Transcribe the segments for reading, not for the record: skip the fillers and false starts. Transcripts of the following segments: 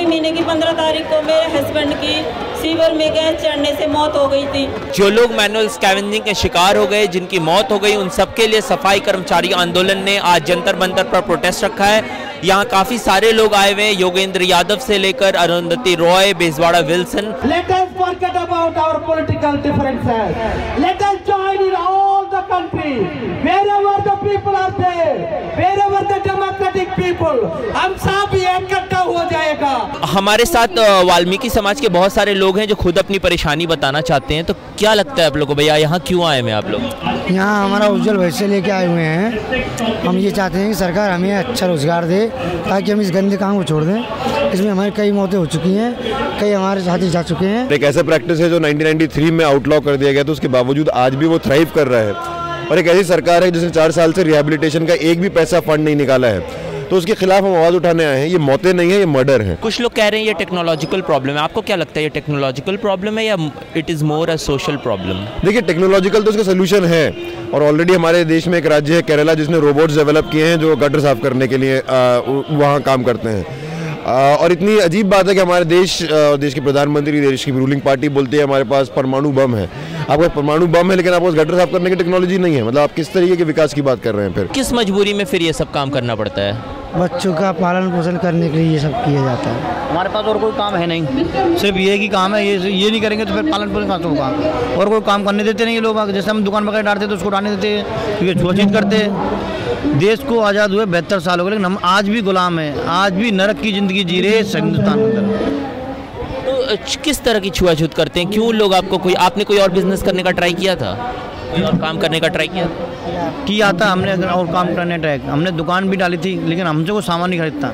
महीने की 15 तारीख को मेरे हस्बैंड की सीवर में गैस चढ़ने से मौत हो गई थी। जो लोग मैनुअल स्कैवेंजिंग के शिकार हो गए, जिनकी मौत हो गई, उन सबके लिए सफाई कर्मचारी आंदोलन ने आज जंतर मंतर पर प्रोटेस्ट रखा है। यहाँ काफी सारे लोग आए हुए हैं, योगेंद्र यादव से लेकर Arundhati Roy, Bezwada Wilson. Let us forget about our political differences. Let us join in all the country, wherever the people are there, wherever the democratic people. हम सब इकट्ठा हो जाएगा। हमारे साथ वाल्मीकि समाज के बहुत सारे लोग हैं जो खुद अपनी परेशानी बताना चाहते हैं। तो क्या लगता है आप लोगों को, भैया यहाँ क्यों आए हैं आप लोग? यहाँ हमारा उज्जवल भविष्य लेके आए हुए हैं। हम ये चाहते हैं कि सरकार हमें अच्छा रोजगार दे ताकि हम इस गंदे काम को छोड़ दें। इसमें हमारी कई मौतें हो चुकी हैं, कई हमारे साथी जा चुके हैं। एक ऐसा प्रैक्टिस है जो 1993 में आउटलॉ कर दिया गया था, उसके बावजूद आज भी वो थ्राइव कर रहा है। और एक ऐसी सरकार है जिसने 4 साल से रिहैबिलिटेशन का एक भी पैसा फंड नहीं निकाला है, तो उसके खिलाफ हम आवाज उठाने आए हैं। ये मौतें नहीं है, ये मर्डर है। कुछ लोग कह रहे हैं ये टेक्नोलॉजिकल प्रॉब्लम है। आपको क्या लगता है, ये टेक्नोलॉजिकल प्रॉब्लम है या it is more a social problem? देखिए, टेक्नोलॉजिकल तो उसका सोल्यूशन है, और ऑलरेडी हमारे देश में एक राज्य है केरला जिसने रोबोट्स डेवलप किए हैं जो गटर साफ करने के लिए वहाँ काम करते हैं। और इतनी अजीब बात है कि हमारे देश के प्रधानमंत्री, देश की रूलिंग पार्टी बोलती है हमारे पास परमाणु बम है। आपके पास परमाणु बम है लेकिन आपके पास गटर साफ करने की टेक्नोलॉजी नहीं है। मतलब आप किस तरीके के विकास की बात कर रहे हैं? फिर किस मजबूरी में फिर ये सब काम करना पड़ता है? बच्चों का पालन पोषण करने के लिए ये सब किया जाता है। हमारे पास और कोई काम है नहीं, सिर्फ ये ही काम है। ये नहीं करेंगे तो फिर पालन पोषण कहाँ से होगा? और कोई काम करने देते नहीं ये लोग। जैसे हम दुकान वगैरह डालते तो उसको डालने देते, ये छुआछूत करते। देश को आज़ाद हुए 72 साल हो गए, लेकिन हम आज भी गुलाम हैं, आज भी नरक की ज़िंदगी जी रहे हिंदुस्तान के अंदर। तो किस तरह की छुआछूत करते हैं? क्यों लोग आपने कोई और बिजनेस करने का ट्राई किया था, कोई और काम करने का ट्राई किया था? हमने और काम करने ट्राई, हमने दुकान भी डाली थी, लेकिन हमसे कोई सामान नहीं खरीदता,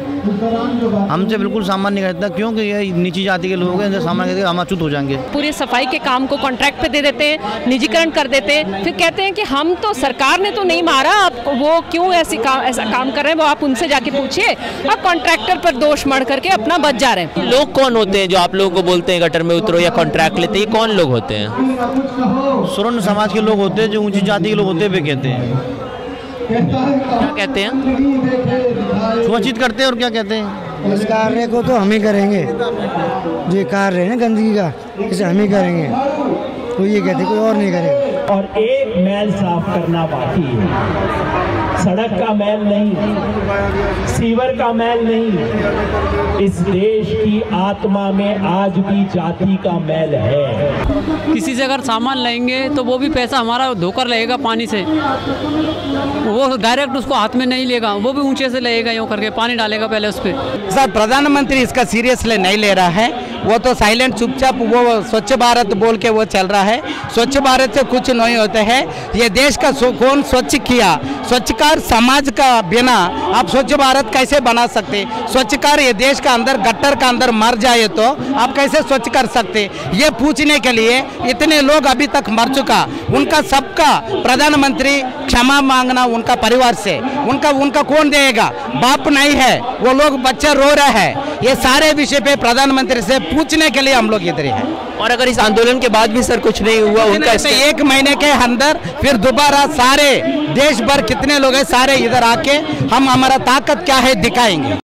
हमसे बिल्कुल सामान नहीं खरीदता। क्योंकि ये नीची जाति के लोग हैं, इनसे सामान खरीदे हम अछूत हो जाएंगे। पूरे सफाई के काम को कॉन्ट्रैक्ट पे दे देते हैं, निजीकरण कर देते हैं, फिर कहते हैं कि हम तो, सरकार ने तो नहीं मारा, आपको वो क्यों ऐसा काम कर रहे हैं, वो आप उनसे जाके पूछिए। अब कॉन्ट्रैक्टर पर दोष मढ़ करके अपना बच जा रहे हैं। लोग कौन होते हैं जो आप लोगों को बोलते हैं गटर में उतरो या कॉन्ट्रैक्ट लेते हैं? ये कौन लोग होते हैं? स्वर्ण समाज के लोग होते हैं, जो ऊंची जाति के लोग होते हैं, वे कहते हैं। क्या कहते हैं? छुआछूत करते हैं। और क्या कहते हैं? इस कार्य को तो हम ही करेंगे, जो ये कार्य है ना गंदगी का, इसे हम ही करेंगे। तो ये कहते कोई और नहीं करेगा। और एक मैल साफ करना बाकी है, सड़क का मैल नहीं, सीवर का मैल नहीं। इस देश की आत्मा में आज भी जाति का मैल है। किसी से अगर सामान लेंगे तो वो भी पैसा हमारा धोकर लगेगा पानी से, वो डायरेक्ट उसको हाथ में नहीं लेगा, वो भी ऊंचे से लगेगा, यूँ करके पानी डालेगा पहले उस पर। सर, प्रधानमंत्री इसका सीरियसली नहीं ले रहा है, वो तो साइलेंट चुपचाप वो स्वच्छ भारत बोल के वो चल रहा है। स्वच्छ भारत से कुछ नहीं होते हैं। ये देश का कौन स्वच्छ किया? स्वच्छकार समाज का बिना आप स्वच्छ भारत कैसे बना सकते? स्वच्छकार ये देश का अंदर गट्टर का अंदर मर जाए तो आप कैसे स्वच्छ कर सकते? ये पूछने के लिए इतने लोग अभी तक मर चुका, उनका सबका प्रधानमंत्री क्षमा मांगना उनका परिवार से, उनका कौन देगा? बाप नहीं है, वो लोग बच्चे रो रहे हैं। ये सारे विषय पे प्रधानमंत्री से पूछने के लिए हम लोग इधर हैं। और अगर इस आंदोलन के बाद भी सर कुछ नहीं हुआ, उनका 1 महीने के अंदर फिर दोबारा सारे देश भर कितने लोग हैं, सारे इधर आके हम हमारा ताकत क्या है दिखाएंगे।